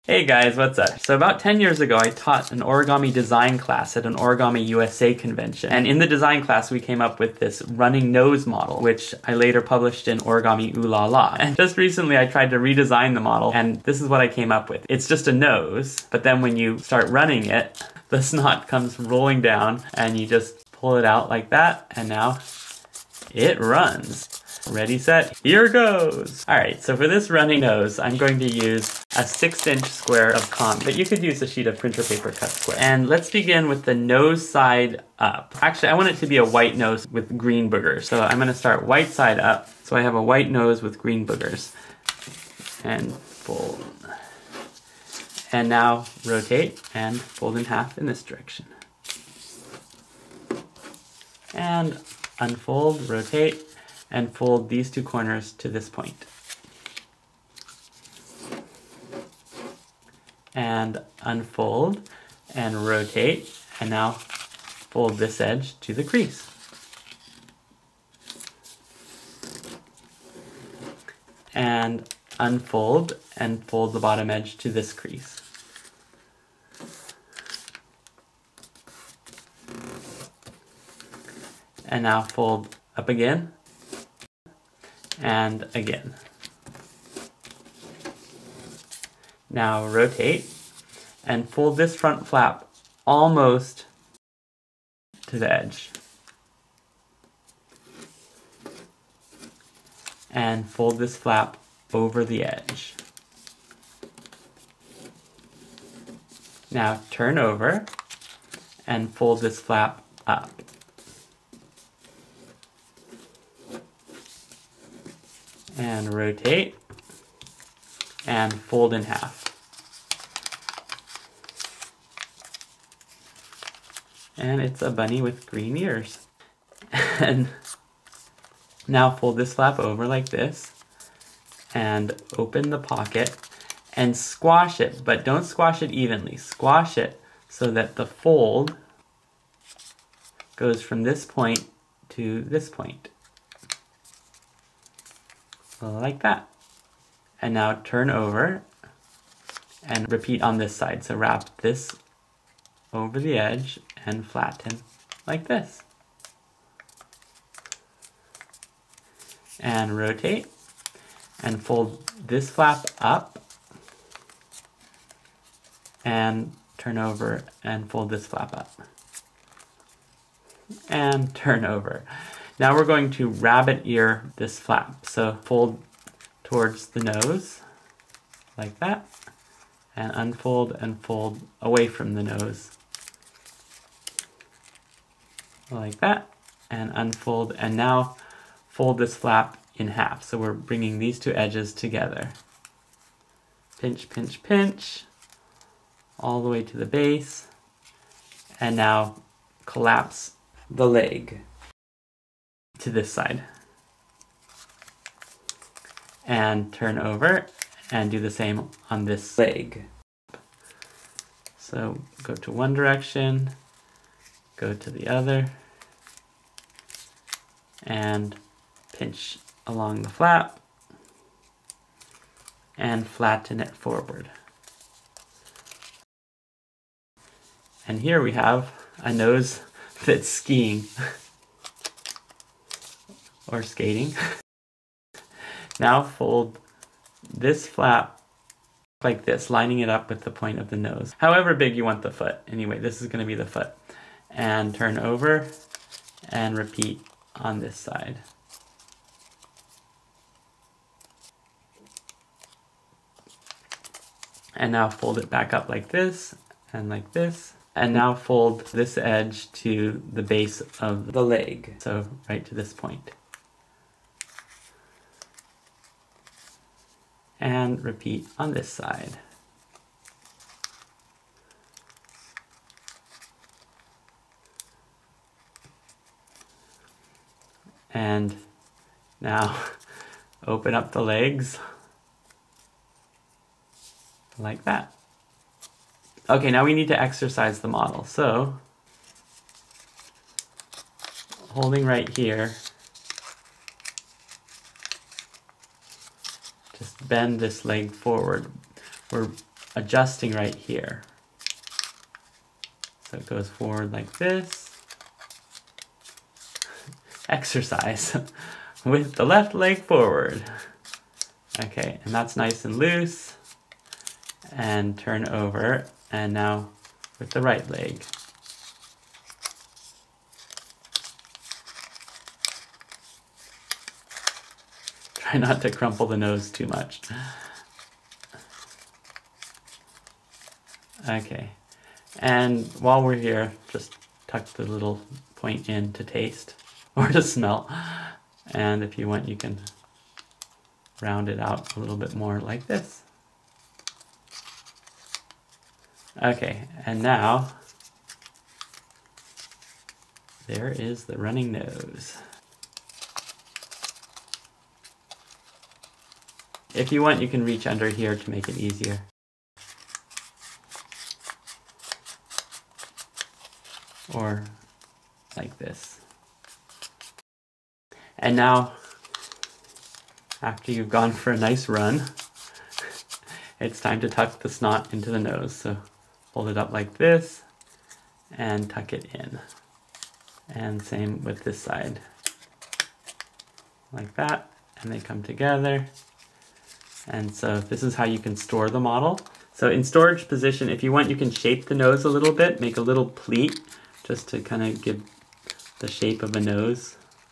Hey guys, what's up? So about 10 years ago, I taught an origami design class at an OrigamiUSA convention. And in the design class, we came up with this running nose model, which I later published in OrigamiUSA. And just recently, I tried to redesign the model, and this is what I came up with. It's just a nose, but then when you start running it, the snot comes rolling down, and you just pull it out like that, and now it runs. Ready, set, here goes! Alright, so for this running nose, I'm going to use a 6-inch square of con, but you could use a sheet of printer paper cut square. And let's begin with the nose side up. Actually, I want it to be a white nose with green boogers. So I'm going to start white side up. So I have a white nose with green boogers. And fold. And now rotate and fold in half in this direction. And unfold, rotate, and fold these two corners to this point. And unfold and rotate, and now fold this edge to the crease. And unfold and fold the bottom edge to this crease. And now fold up again and again. Now rotate and fold this front flap almost to the edge. And fold this flap over the edge. Now turn over and fold this flap up. And rotate and fold in half. And it's a bunny with green ears. And now fold this flap over like this and open the pocket and squash it, but don't squash it evenly. Squash it so that the fold goes from this point to this point. Like that. And now turn over and repeat on this side. So wrap this over the edge and flatten like this. And rotate and fold this flap up and turn over and fold this flap up. And turn over. Now we're going to rabbit ear this flap. So fold towards the nose, like that, and unfold and fold away from the nose, like that, and unfold, and now fold this flap in half. So we're bringing these two edges together. Pinch, pinch, pinch, all the way to the base, and now collapse the leg to this side. And turn over and do the same on this leg. So go to one direction, go to the other, and pinch along the flap and flatten it forward. And here we have a nose that's skiing. Or skating. Now fold this flap like this, lining it up with the point of the nose. However big you want the foot. Anyway, this is going to be the foot. And turn over and repeat on this side. And now fold it back up like this and like this. And now fold this edge to the base of the leg. So right to this point. And repeat on this side. And now open up the legs like that. Okay, now we need to exercise the model. So holding right here, just bend this leg forward. We're adjusting right here. So it goes forward like this. Exercise with the left leg forward. Okay, and that's nice and loose. And turn over, and now with the right leg. Try not to crumple the nose too much. Okay, and while we're here, just tuck the little point in to taste or to smell. And if you want, you can round it out a little bit more like this. Okay, and now there is the running nose. If you want, you can reach under here to make it easier. Or like this. And now, after you've gone for a nice run, it's time to tuck the snot into the nose. So hold it up like this and tuck it in. And same with this side. Like that, and they come together. And so this is how you can store the model. So in storage position, if you want, you can shape the nose a little bit, make a little pleat just to kind of give the shape of a nose.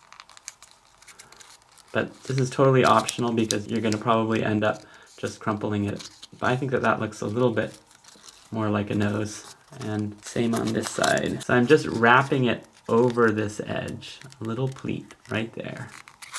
But this is totally optional because you're going to probably end up just crumpling it. But I think that that looks a little bit more like a nose. And same on this side. So I'm just wrapping it over this edge, a little pleat right there.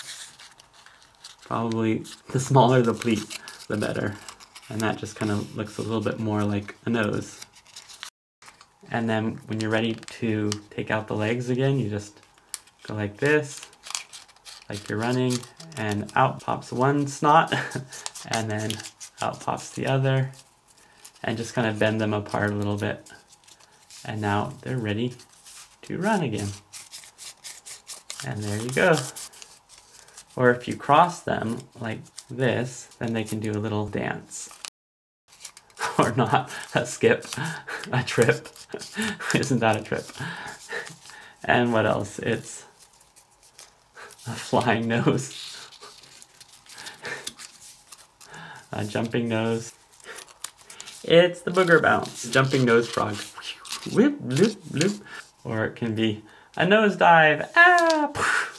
Probably the smaller the pleat, the better. And that just kind of looks a little bit more like a nose. And then when you're ready to take out the legs again, you just go like this, like you're running, and out pops one snot, and then out pops the other, and just kind of bend them apart a little bit. And now they're ready to run again. And there you go. Or if you cross them like this, then they can do a little dance. Or not, a skip, a trip. Isn't that a trip? And what else? It's a flying nose. A jumping nose. It's the booger bounce. Jumping nose frog. Whip, bloop, bloop. Or it can be a nose dive. Ah!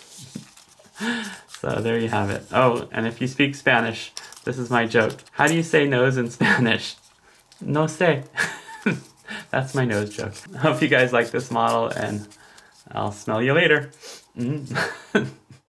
So there you have it. Oh, and if you speak Spanish, this is my joke. How do you say nose in Spanish? No sé. That's my nose joke. I hope you guys like this model, and I'll smell you later.